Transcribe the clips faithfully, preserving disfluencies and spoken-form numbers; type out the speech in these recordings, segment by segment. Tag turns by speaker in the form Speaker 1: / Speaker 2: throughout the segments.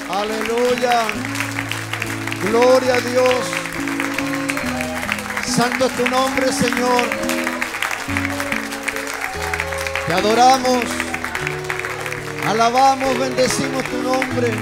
Speaker 1: Aleluya. Gloria a Dios. Santo es tu nombre, Señor. Te adoramos. Alabamos, bendecimos tu nombre.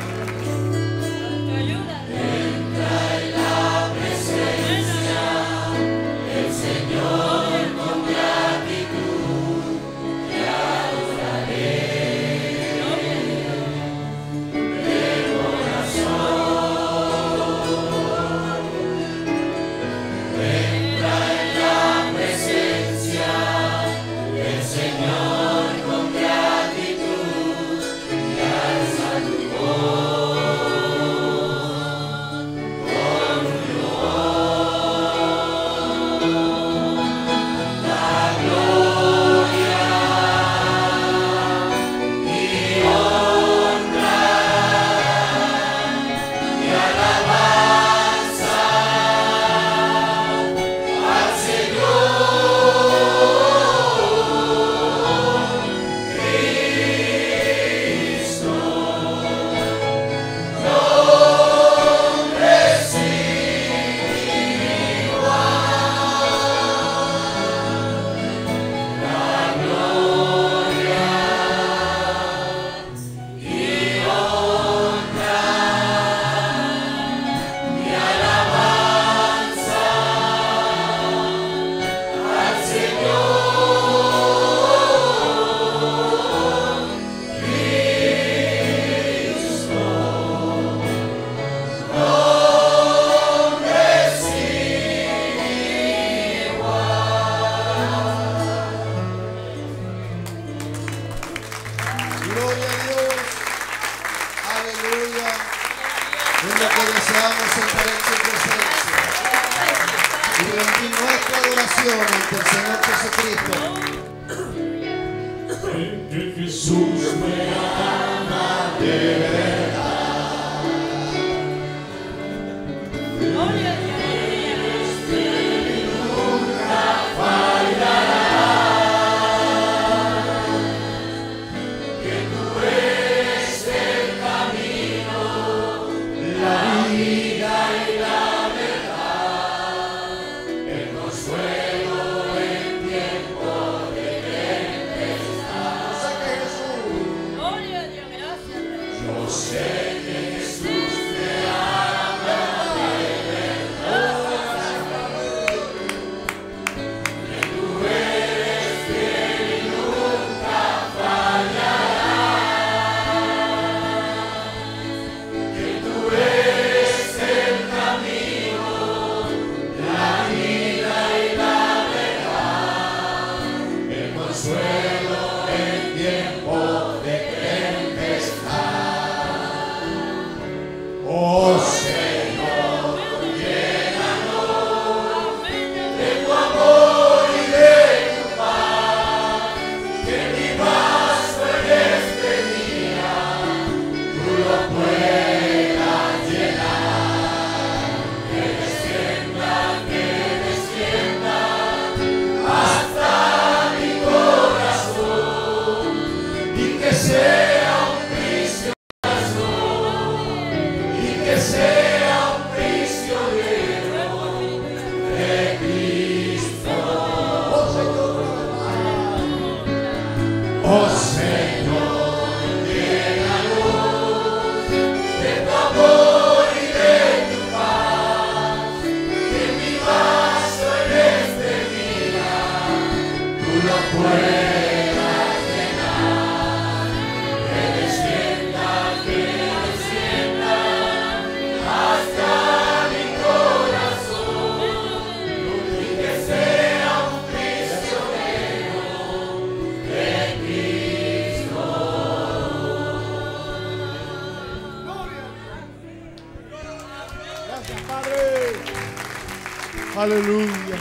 Speaker 2: Aleluya.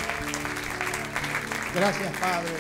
Speaker 2: Gracias, Padre.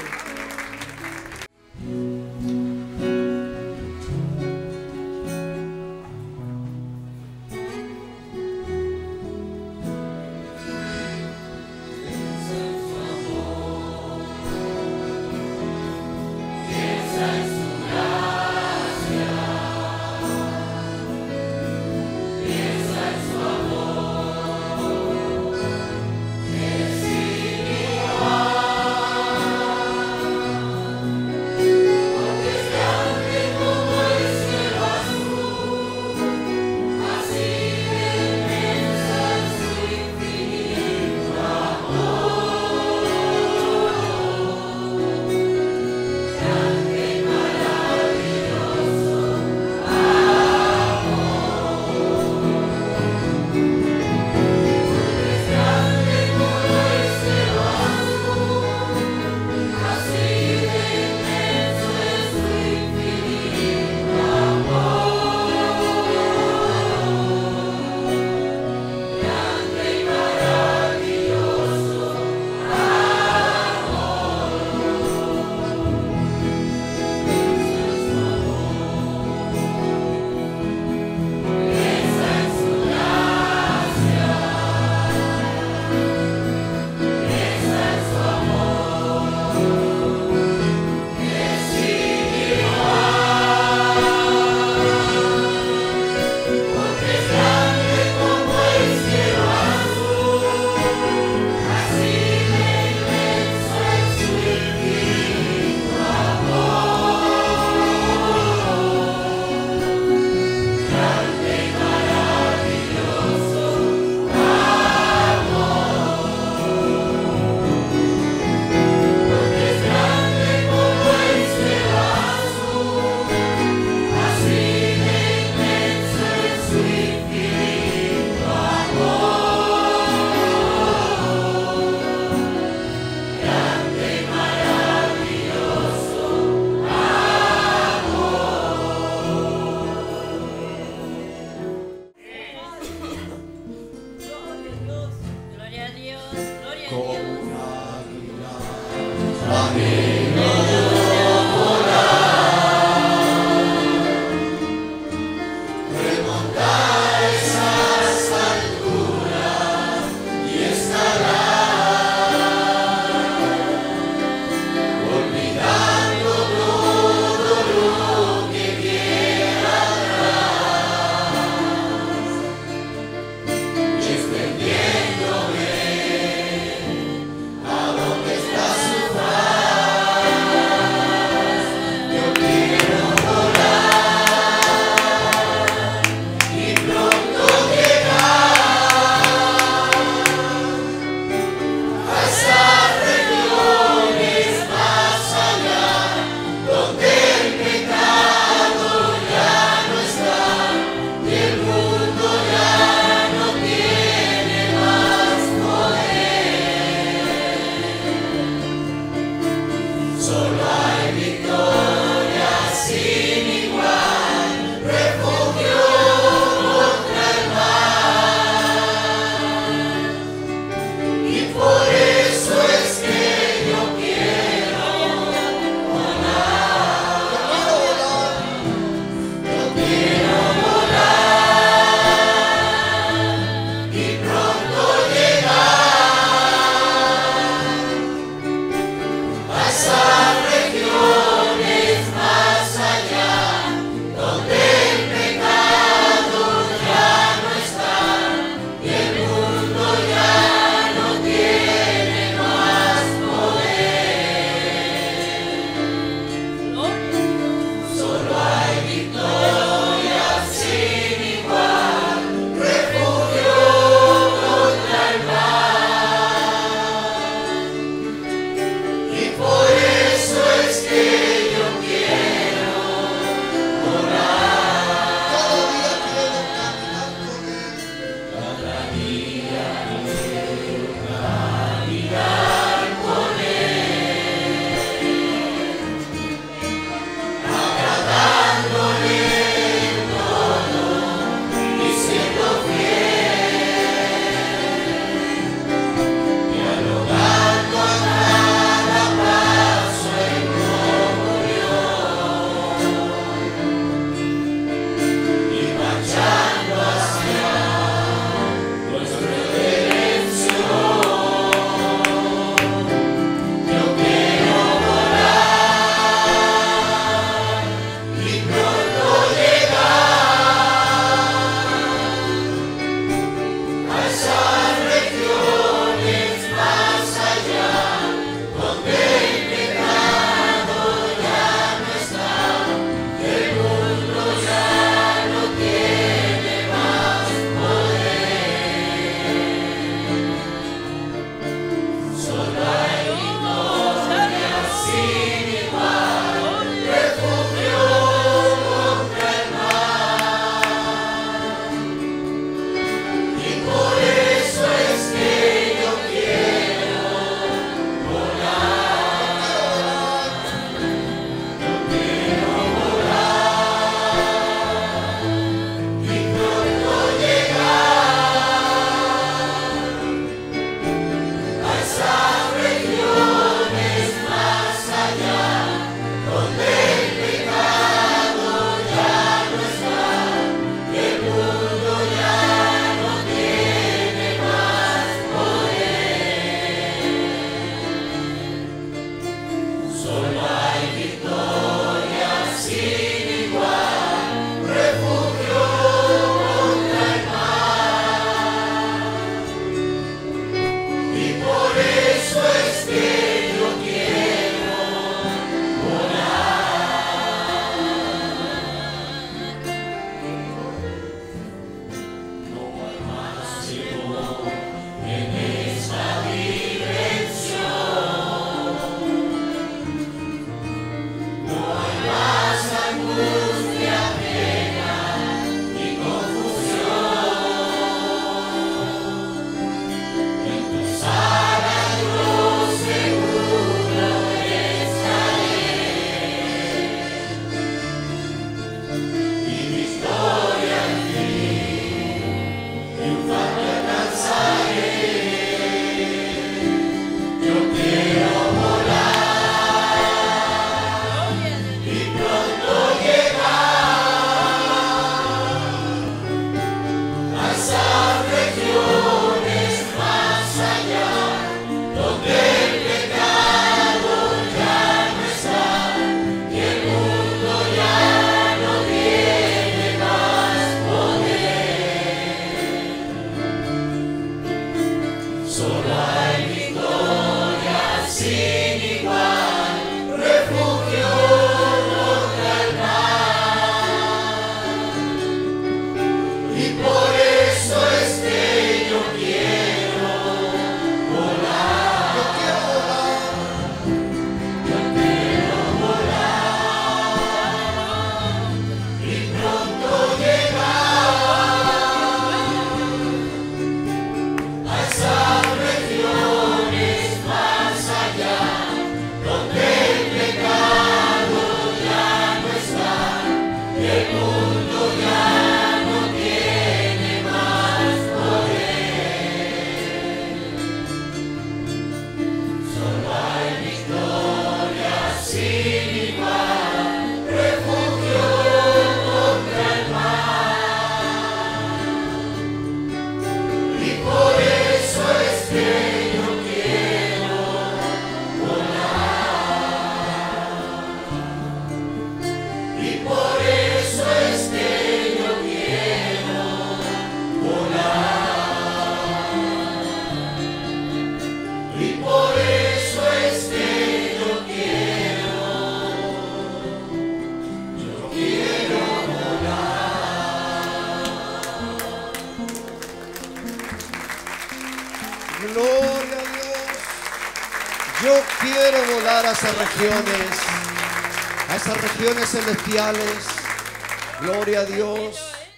Speaker 1: Gloria a Dios. Yo quiero volar a esas regiones, a esas regiones celestiales. Gloria a Dios.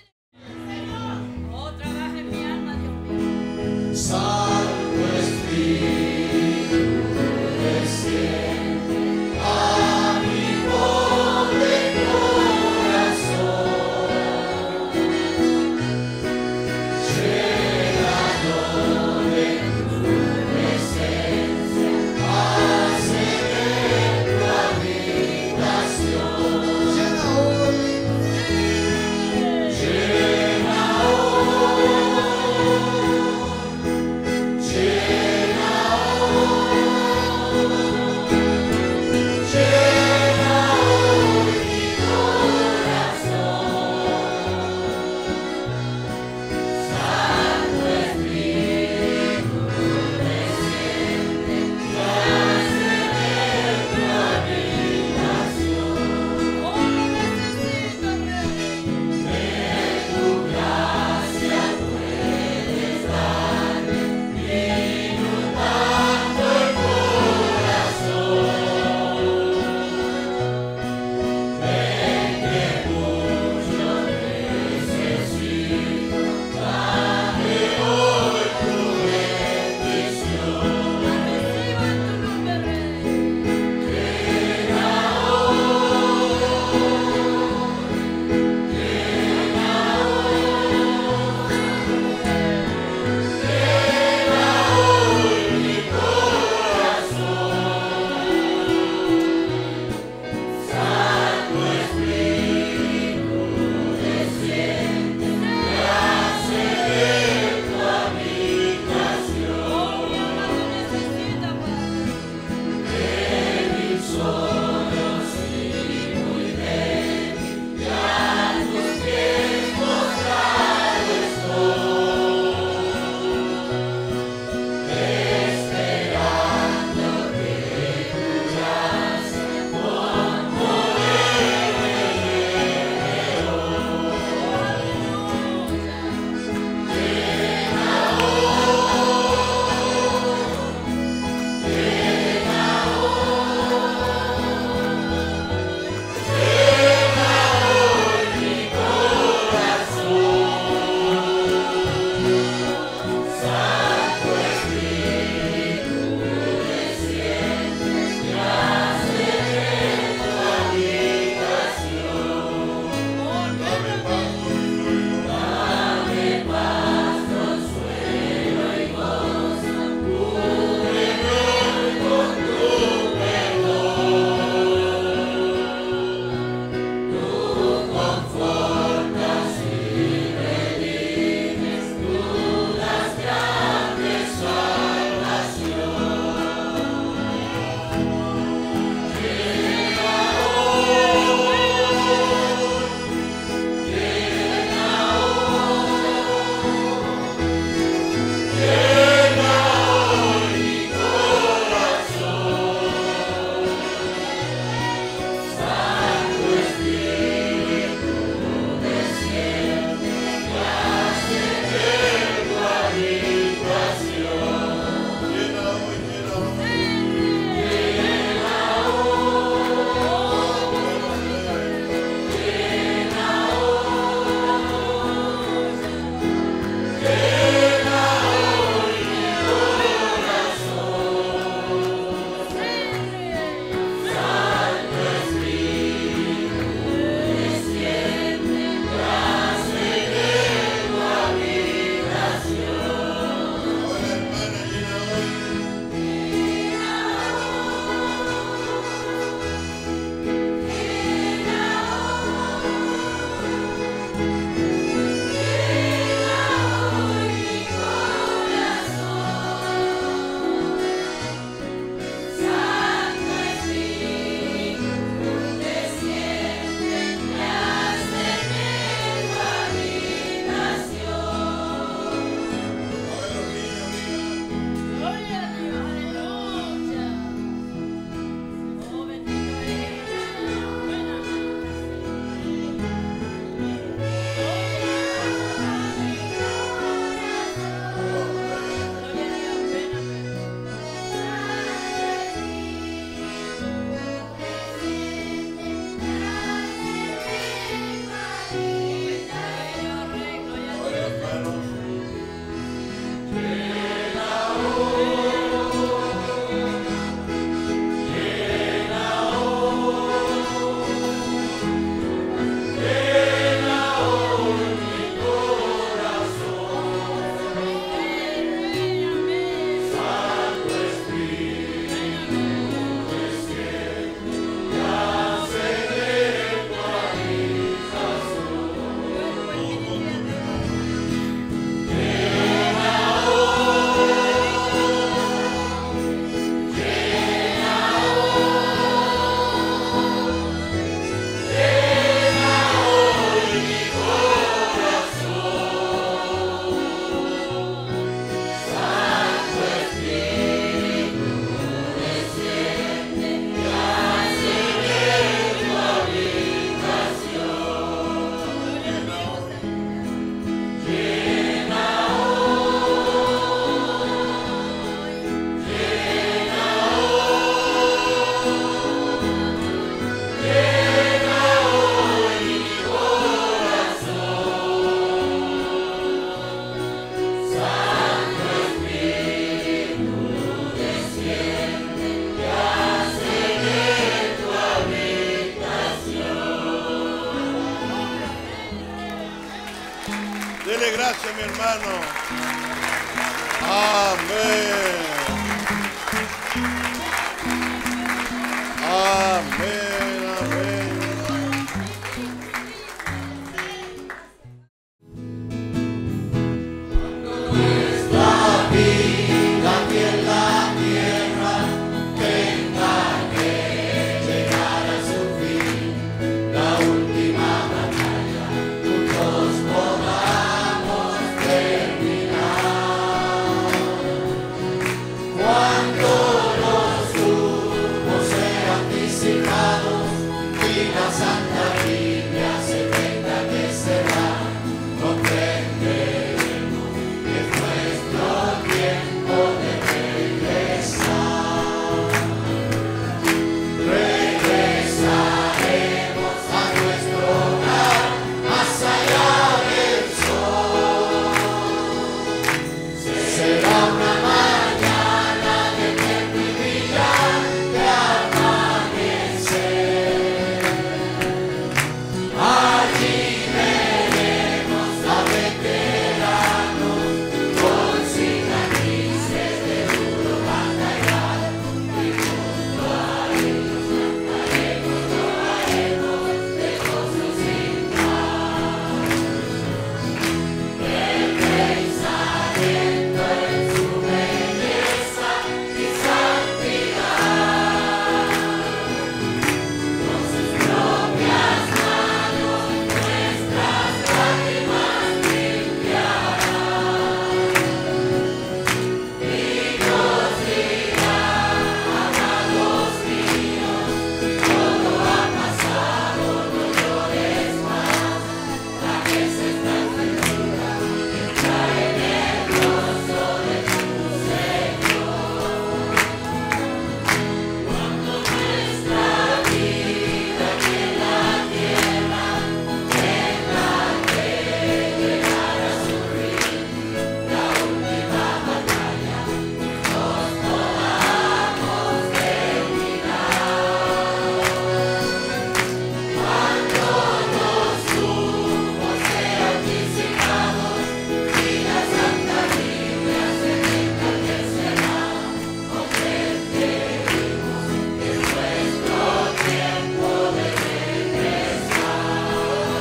Speaker 2: Oh, trabaja en mi alma, Dios mío.
Speaker 1: Santo Espíritu, desciende a mi pobre corazón, llenando de tu presencia, hace ver tu habitación. Llena hoy,
Speaker 3: Dele gracias a mi hermano. Amén. Amén, amén.
Speaker 1: Nuestra vida aquí en la tierra tenga que llegar a su fin, la última batalla juntos podamos terminar. Cuando los grupos sean disipados y la Santa Biblia se tenga que cerrar, comprenderemos que es nuestro tiempo de regresar. Regresaremos a nuestro hogar más allá del sol. Será una mañana de eterno y brillante amanecer. Allí veremos a veteranos con cicatrices de duro batallar, y junto a ellos cantaremos, lo haremos de gozo sin par. El Rey saliendo en su belleza y santidad, con sus propias manos nuestras lágrimas limpiará, y nos dirá: amados míos, todo ha pasado, no llores más, la mesa está servida, entra en el gozo de tu Señor. Cuando nuestra vida aquí en la tierra tenga que llegar a su fin, la última batalla nos podamos terminar. Cuando los grupos sean disipados y la Santa Biblia se tenga que cerrar, comprenderemos que es nuestro tiempo de regresar.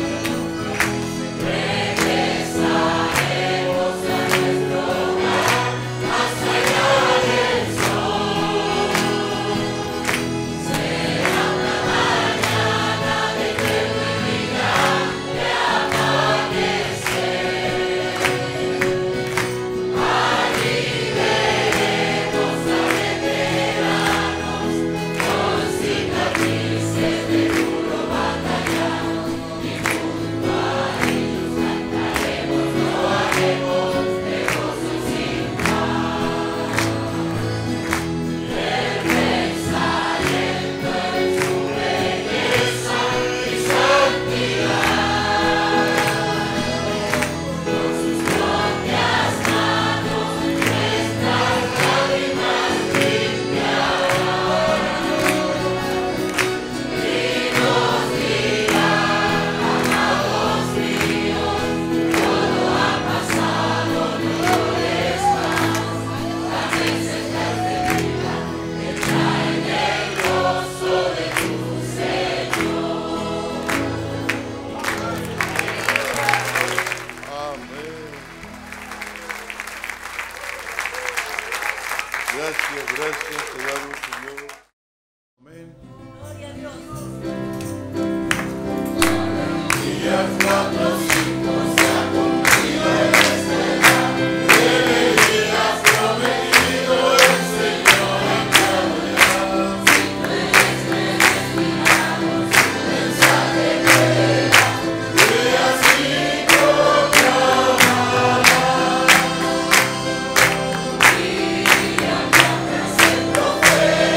Speaker 1: Regresaremos a nuestro hogar más allá del sol. Será una mañana de eterno y brillante amanecer. Allí veremos a veteranos con cicatrices de duro batallar, y junto a ellos cantaremos, lo haremos de gozo sin par. El Rey saliendo en su belleza y santidad, con sus propias manos nuestras lágrimas limpiará, y nos dirá: amados míos, todo ha pasado, no llores más, la mesa está servida, entra en el gozo de tu Señor.
Speaker 3: Amén. Gracias, gracias, te damos, Señor. Amén.
Speaker 1: Días cuatro, cinco, se ha cumplido el esperar, que me días prometido el Señor enviará. Cinco veces respiramos su mensaje creerá, y así proclamará. Y añadas el profeta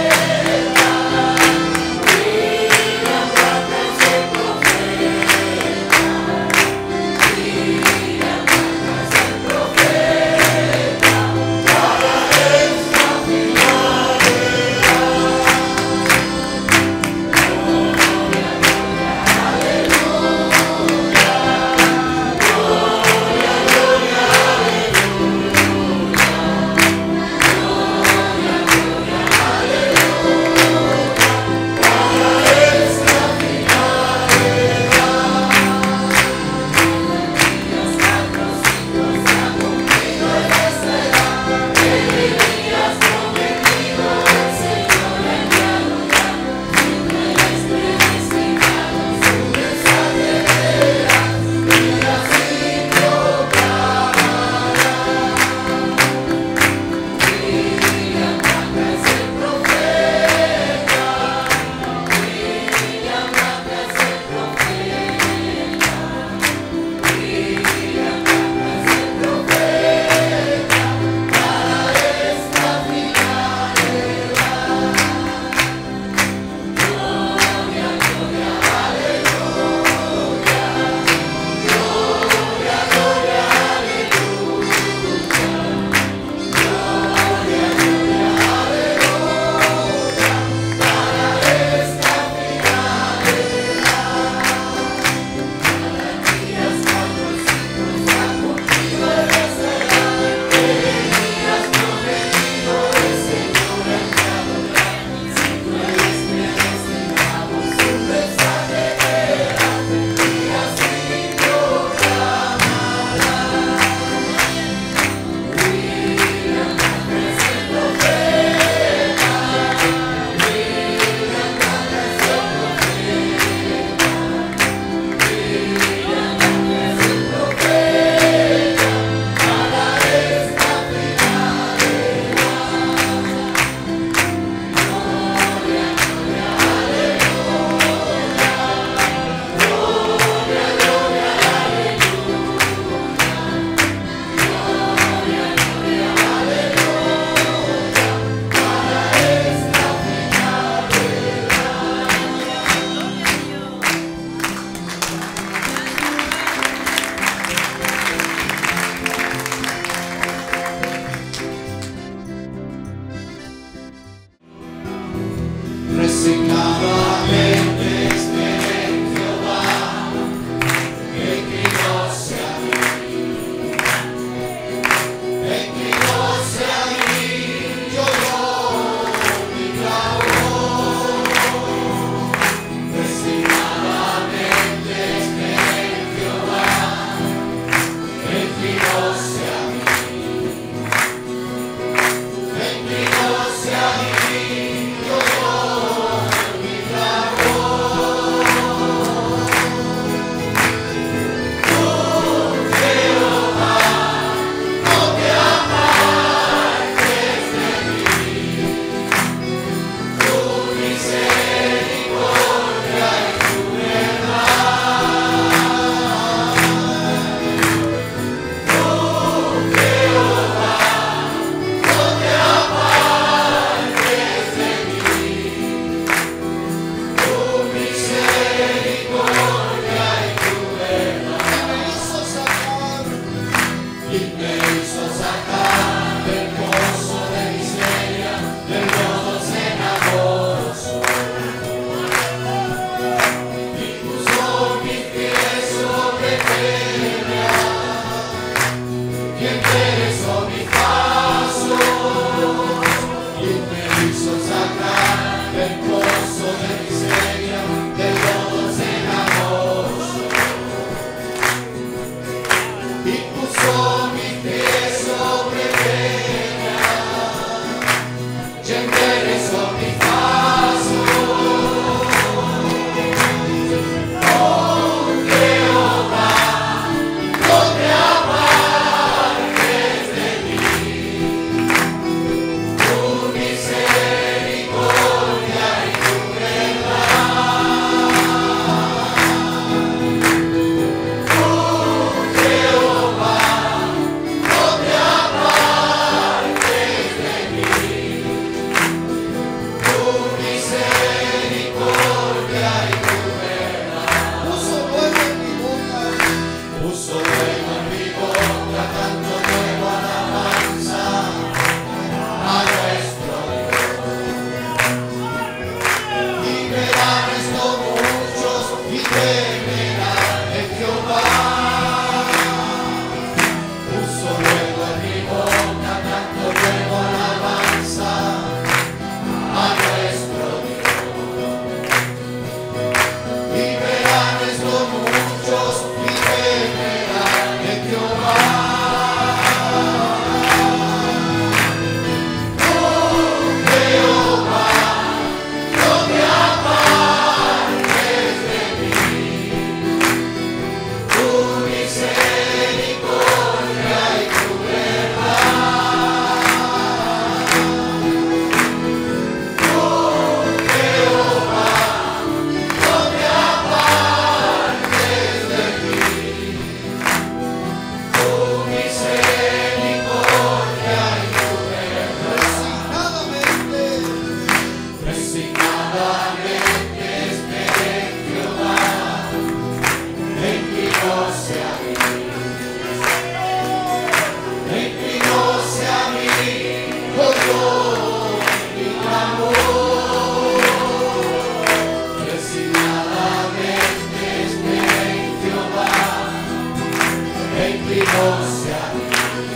Speaker 1: inclinóse a mí,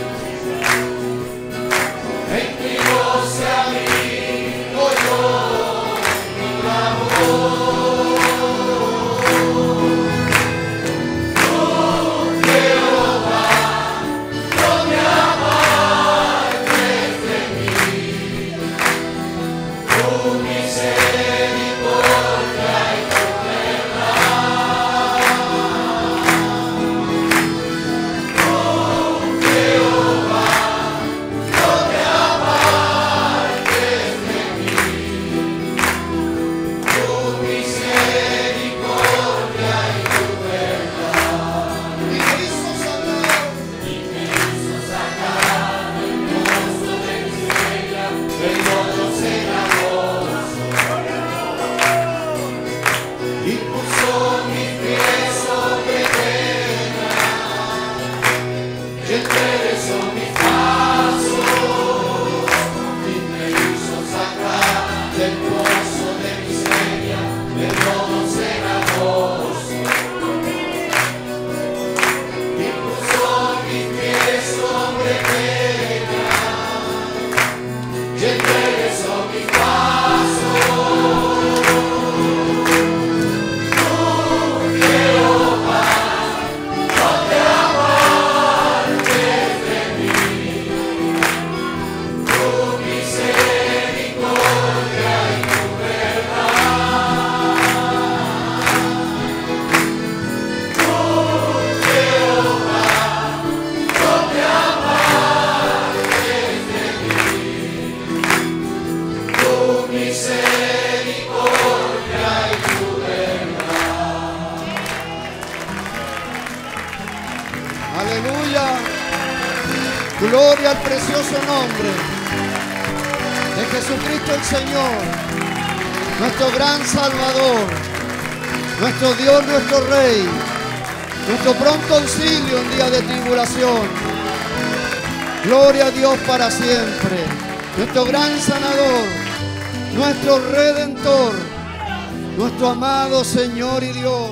Speaker 1: inclinóse a mí, oyó mi clamor. Aleluya. Gloria al precioso nombre de Jesucristo el Señor, nuestro gran Salvador, nuestro Dios, nuestro Rey, nuestro pronto auxilio en día de tribulación. Gloria a Dios para siempre, nuestro gran sanador, nuestro Redentor, nuestro amado Señor y Dios.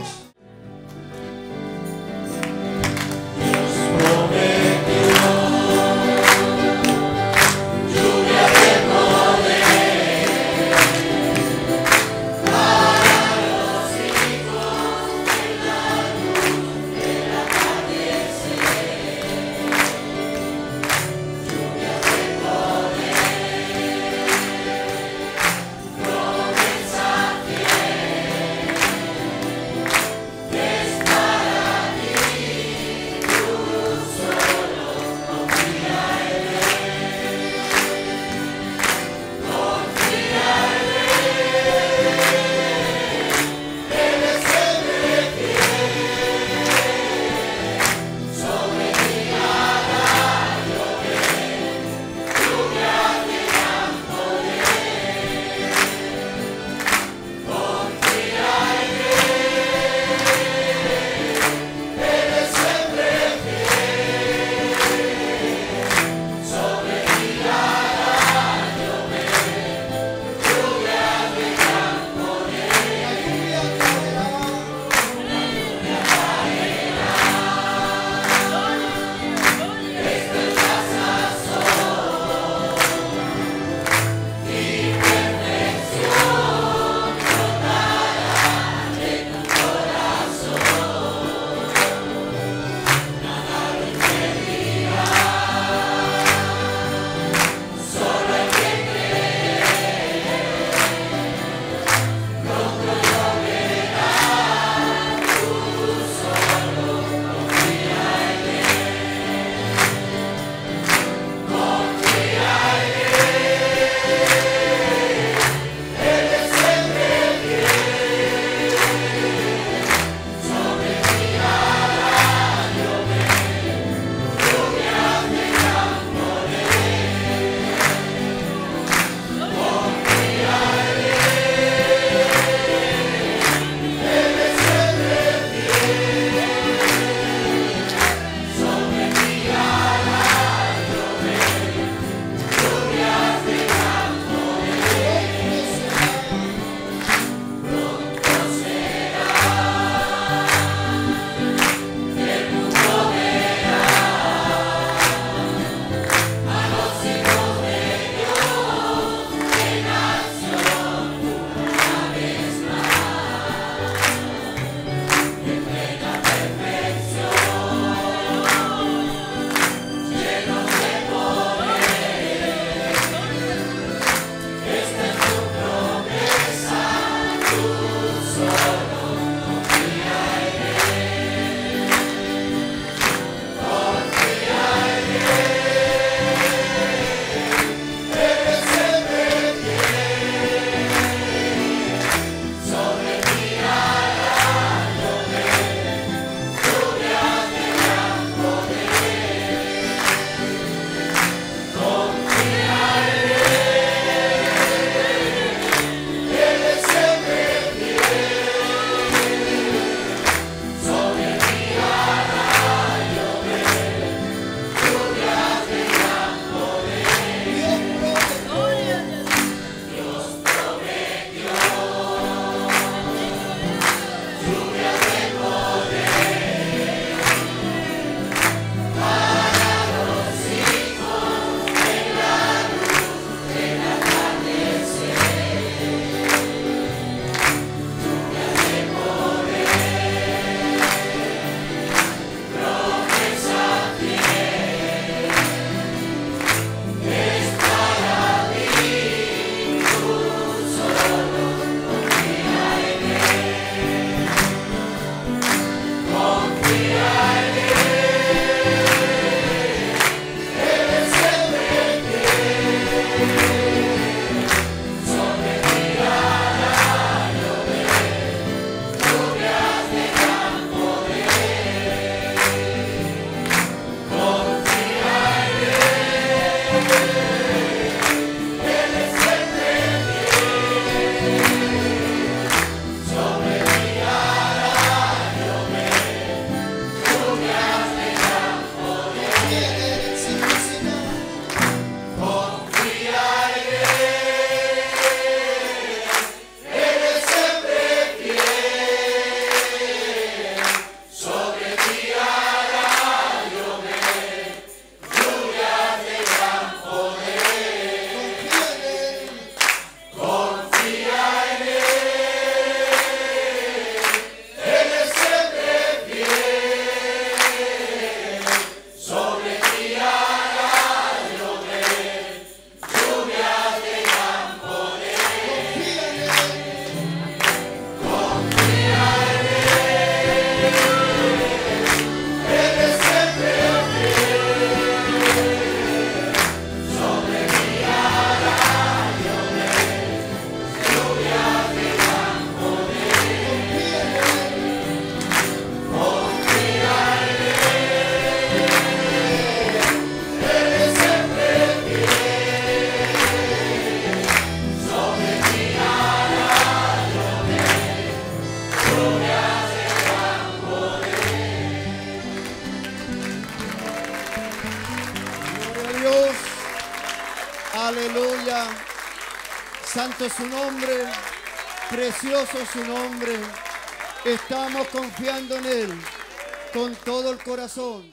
Speaker 1: Aleluya. Santo es su nombre. Precioso es su nombre. Estamos confiando en Él con todo el corazón.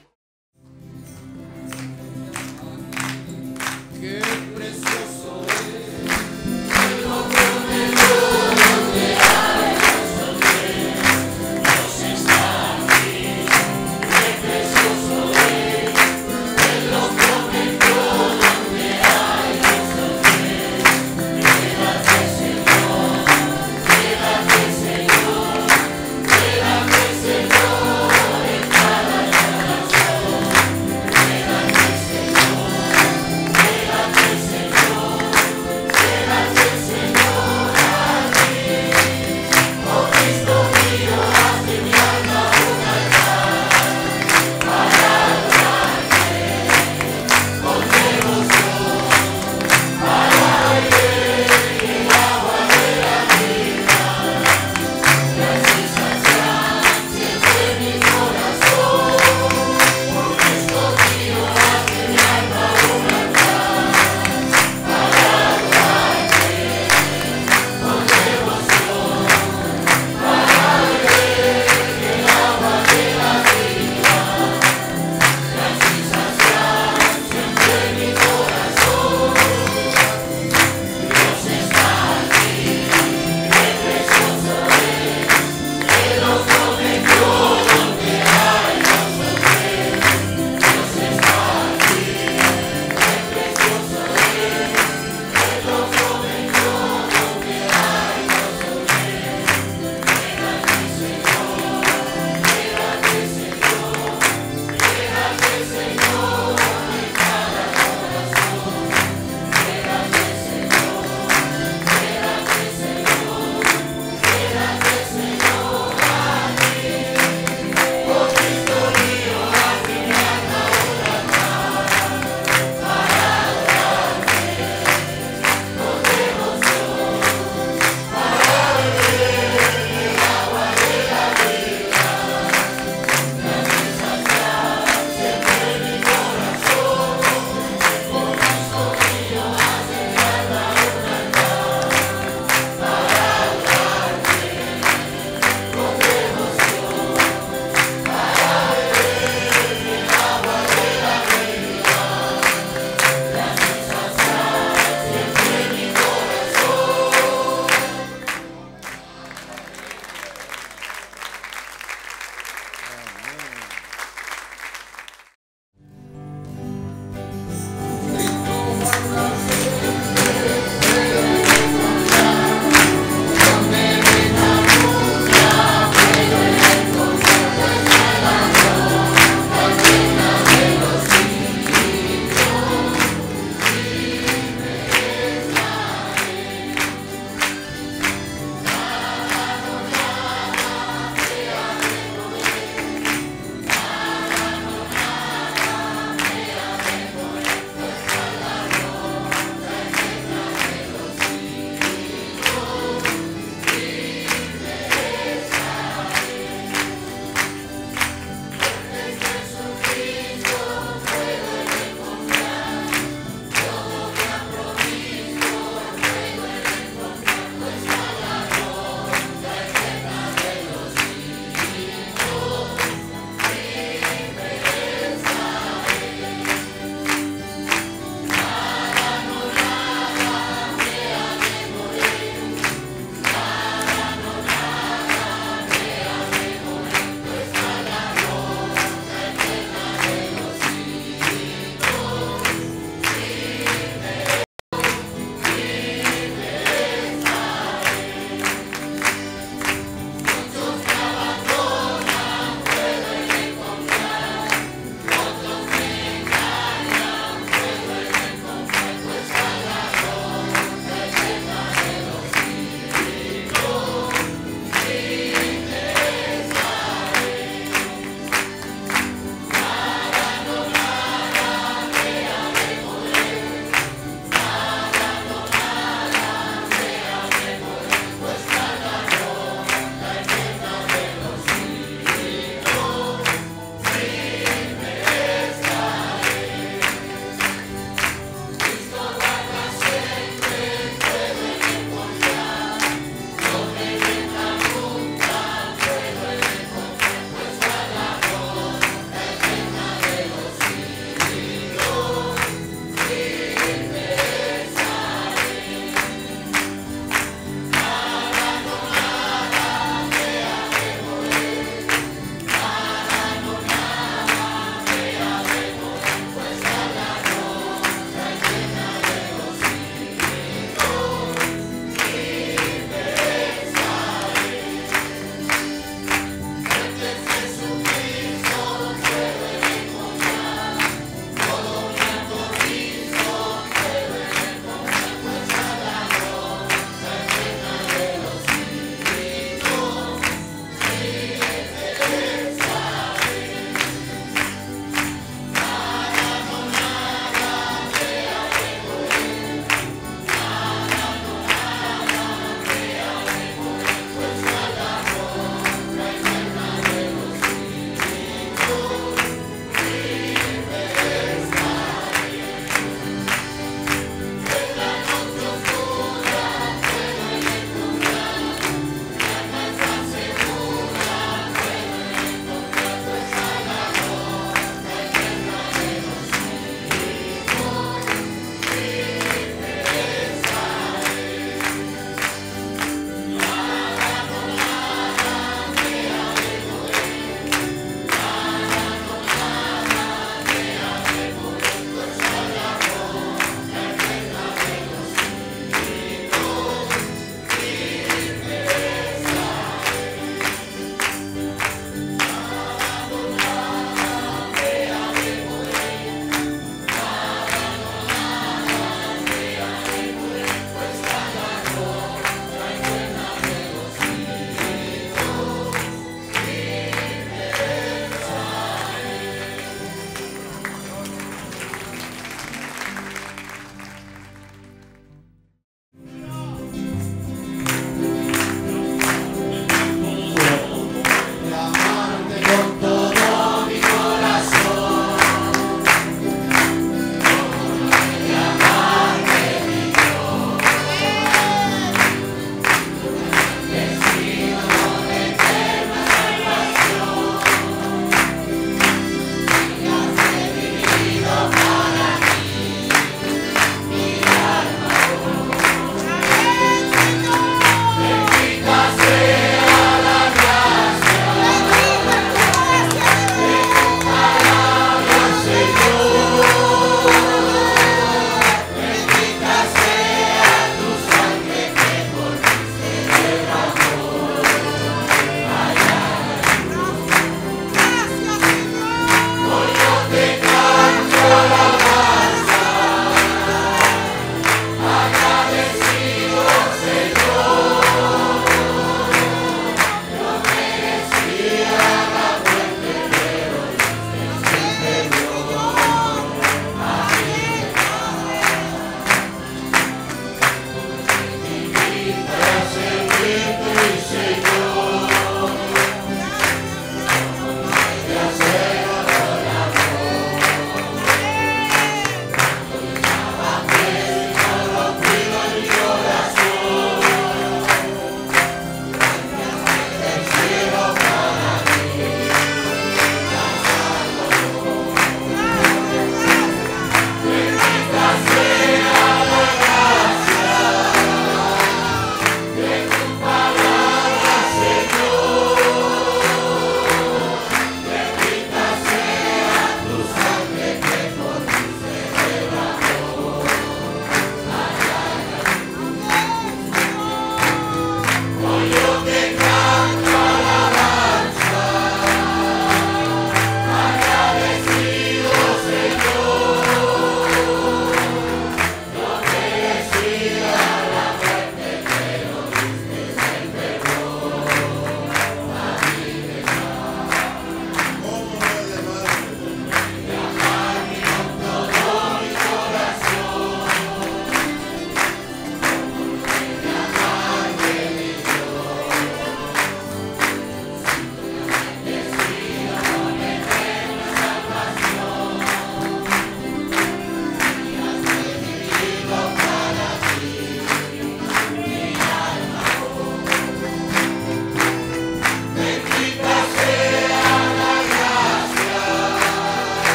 Speaker 1: Qué precioso es.
Speaker 4: Señor.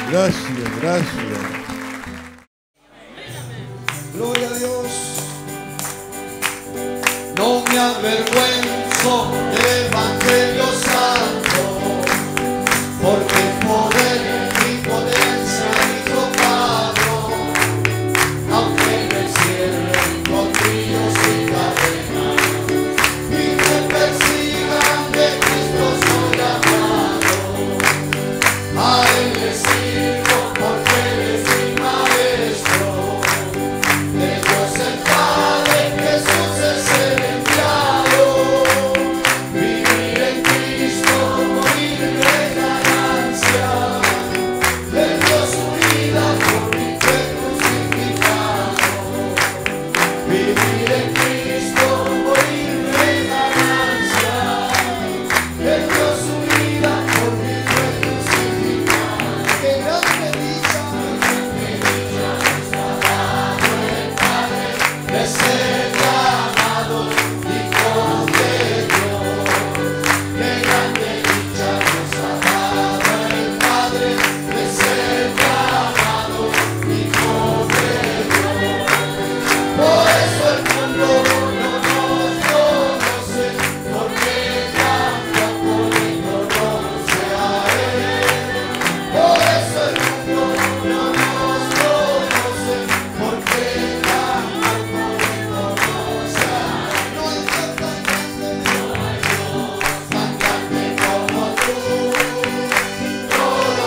Speaker 3: Gracias, gracias.
Speaker 1: Gloria a Dios. No me avergüenzo del Evangelio Santo, porque el poder y potencia hizo Pablo, aunque me cierren con grillos y cadenas y me persigan, de Cristo soy amado. A Él le sirvo porque Él es mi maestro, de Dios el Padre, Jesús es el enviado. Vivir en Cristo, morir en ganancia, Él dio su vida por mí, fue crucificado. Vivir en Cristo, morir en ganancia, Él dio su vida por mí, fue crucificado. ¡Qué grande dicha! De ser llamados hijos de Dios. Qué grande dicha nos ha dado el Padre, de ser llamados hijos de Dios. Por eso el mundo no nos conoce, porque tampoco le conoce a Él. Por eso el mundo no nos conoce, porque tampoco le conoce a Él. No hay Dios tan grande, no hay Dios tan grande como tú. No lo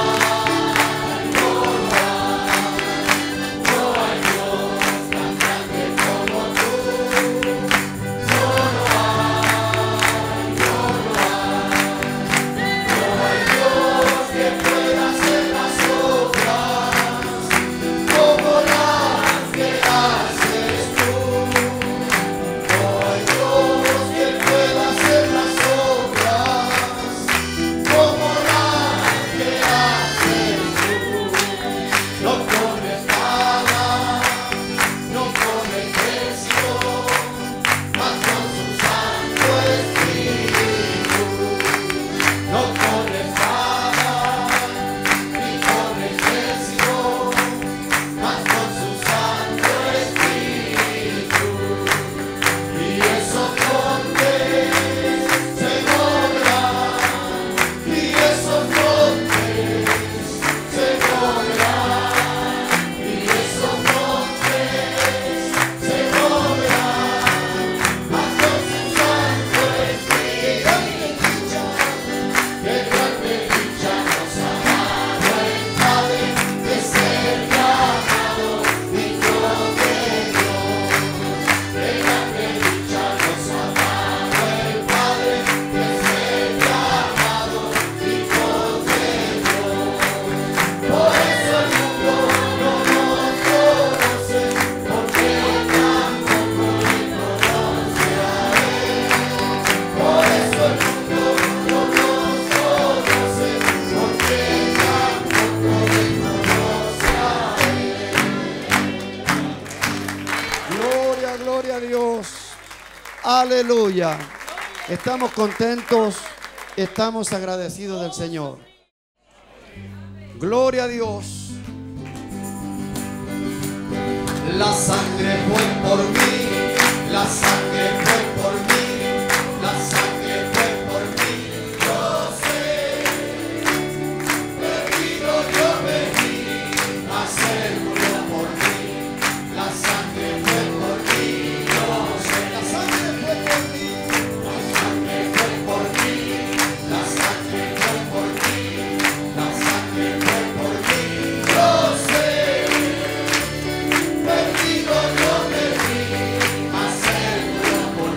Speaker 1: hay, no lo hay. No hay Dios tan grande como tú. No lo hay, no lo hay. No hay Dios que pueda hacer las obras como las que haces tú. No hay Dios que pueda hacer las obras como las que haces tú. No con espada, no con ejército, mas con su Santo Espíritu. No con espada, ni con ejército, mas con su Santo Espíritu. Y esos montes se moverán, y esos montes se moverán, y esos montes se moverán, mas con su Santo Espíritu. Qué grande dicha nos ha dado el Padre, de ser llamados hijos de Dios. Qué grande dicha nos ha dado el Padre, de ser llamados hijos de Dios. Por eso el mundo no nos conoce, porque tampoco le conoce a Él. Por eso el mundo no nos conoce, porque tampoco le conoce a Él. Gloria, gloria a Dios. Aleluya. Estamos contentos, estamos agradecidos del Señor. Gloria a Dios. La sangre fue por mí, la sangre fue por mí, la sangre fue por mí. Yo sé, perdido yo vení, a ser murió por mí. La sangre fue por mí, yo sé. La sangre fue por mí, la sangre fue por mí, la sangre fue por mí, la sangre fue por mí. Yo sé, perdido yo vení, a ser murió por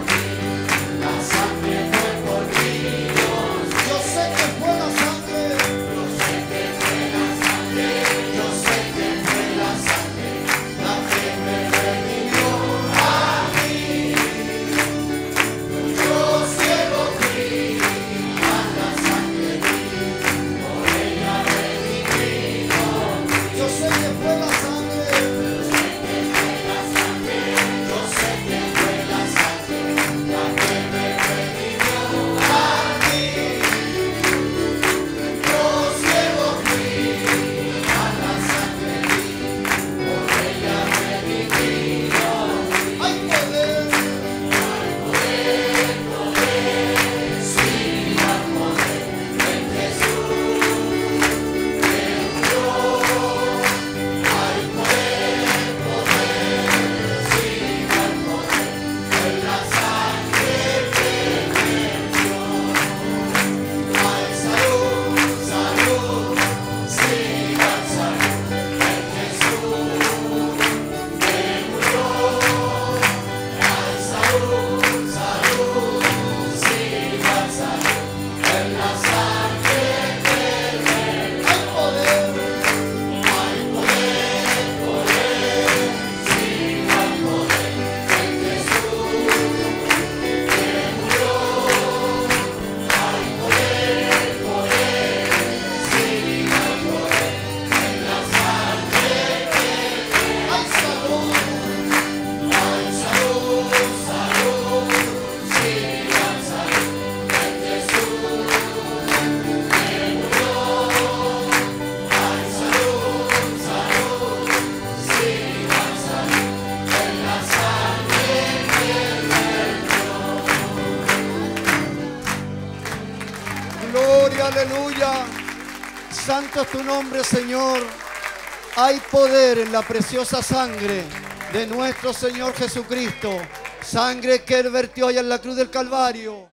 Speaker 1: aleluya, aleluya. Santo es tu nombre, Señor. Hay poder en la preciosa sangre de nuestro Señor Jesucristo. Sangre que Él vertió allá en la cruz del Calvario.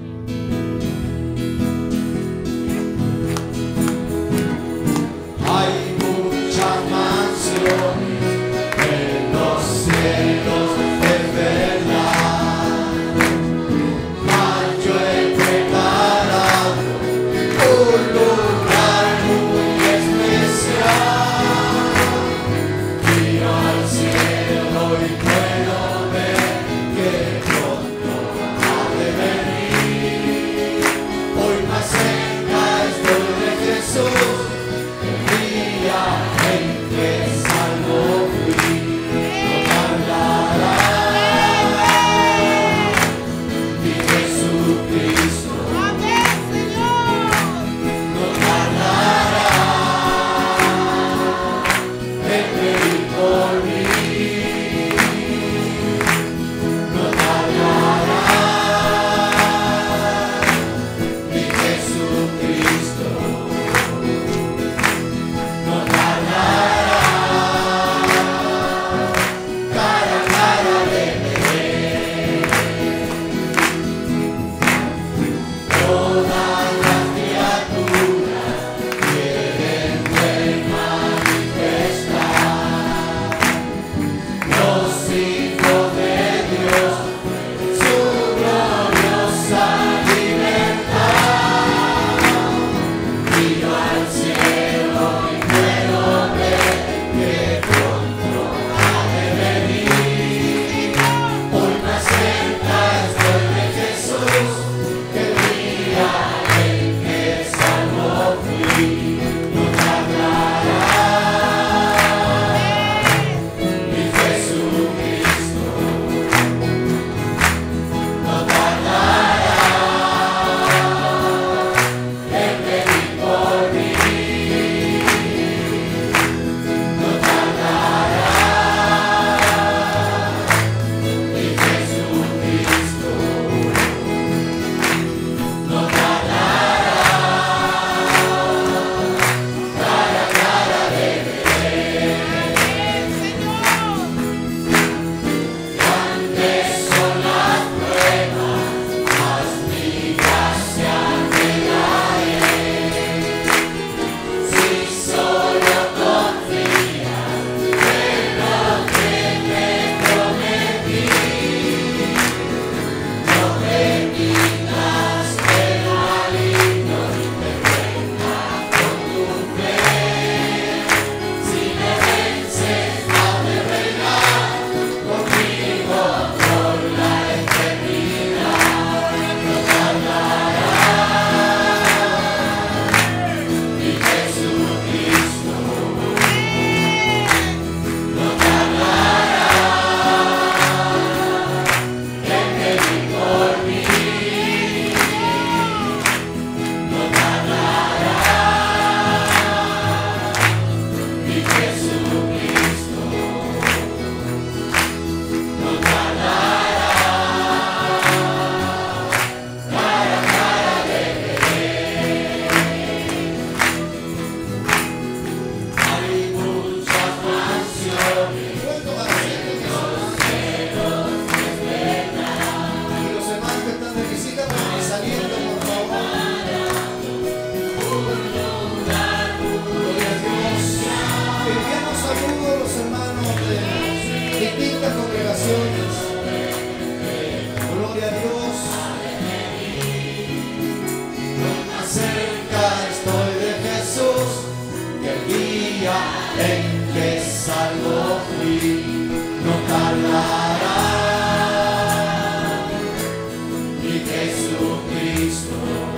Speaker 4: Hay muchas mansiones en los cielos, es verdad, mas yo he preparado un lugar muy especial. Miro al cielo y puedo ver que pronto ha de venir. Hoy más cerca estoy de Jesús, en que salvo fui, no tardará mi Jesucristo, no tardará en venir por mí, no tardará mi Jesucristo.
Speaker 1: Gloria a Dios.
Speaker 4: Más cerca estoy de Jesús que el día en que salvo fui, no tardará mi Jesucristo.